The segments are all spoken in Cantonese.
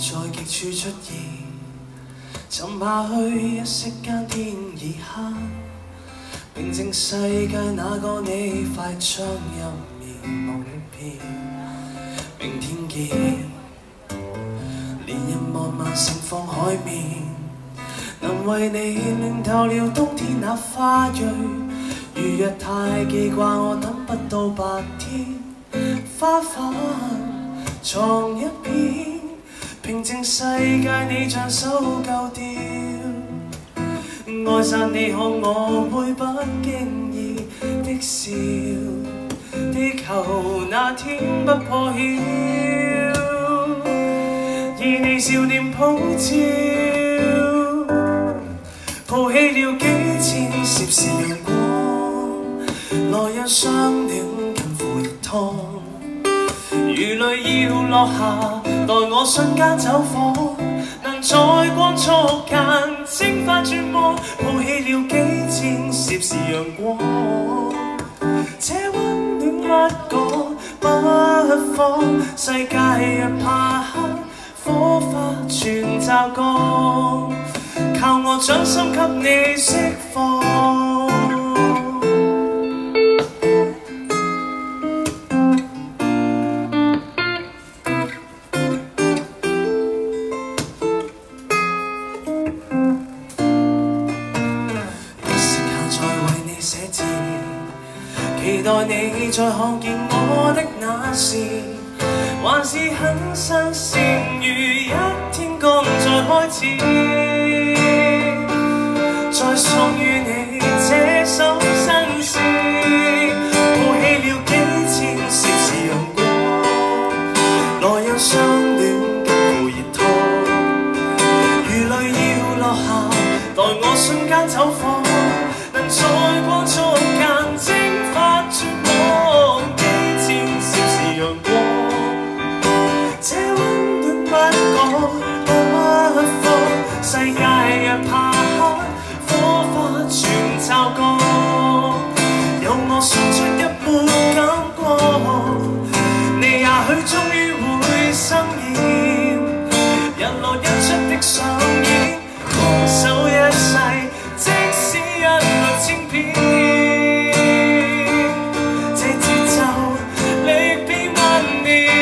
在極處出現，沉下去一息間天已黑，平靜世界那個你快將入眠夢片，明天見。連日漫漫盛放海面，能為你暖透了冬天那花蕊。如若太記掛我，等不到白天，花瓣藏一邊，平靜世界你像搜救掉。愛散你看我會不經意的笑，地球那天不破曉，而你笑臉普照，抱起了幾千攝氏陽光，來讓相戀近乎熱燙。如淚要落下，待我瞬間走火，能在光速間蒸發絕望，抱起了幾千攝氏陽光，這溫暖不講不放，世界若怕黑，火花全驟降，靠我掌心給你釋放。期待你再看見我的那時，還是很新鮮，如一天剛在開始，再送予你這首新詩，抱起了幾千攝氏陽光，來讓相戀近乎熱燙。如淚要落下，待我瞬間走火，能在光速間蒸發絕望，幾千攝氏陽光，這溫暖不講不放，世界若怕黑，火花全驟降，有我送出一抹感光，你也許終於會生厭，日落日出的上演，攜手一世，即使一律千遍，這節奏力變萬年。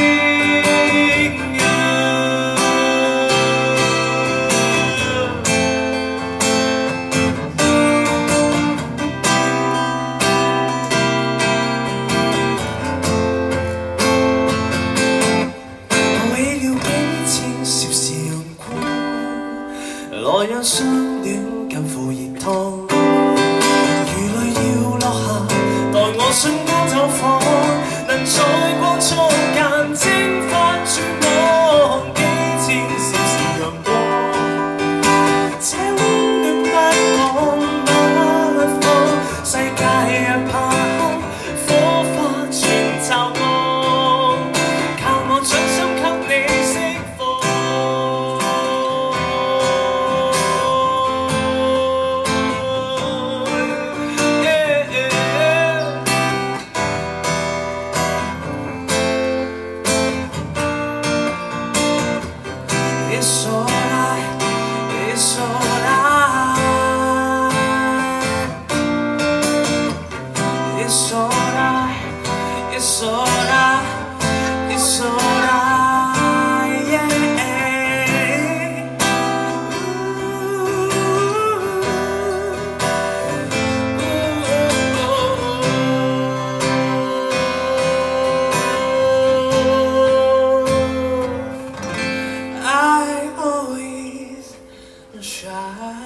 抱起了幾千攝氏陽光，來讓相戀近乎熱燙。如淚要落下，待我瞬間走火，能在光速間蒸發絕望，幾千攝氏陽光，這溫暖不講不放，世界若怕黑，火花全驟降，靠我掌心給你釋放。It's alright, it's alright, it's alright, it's alright, it's alright, yeah. I always try.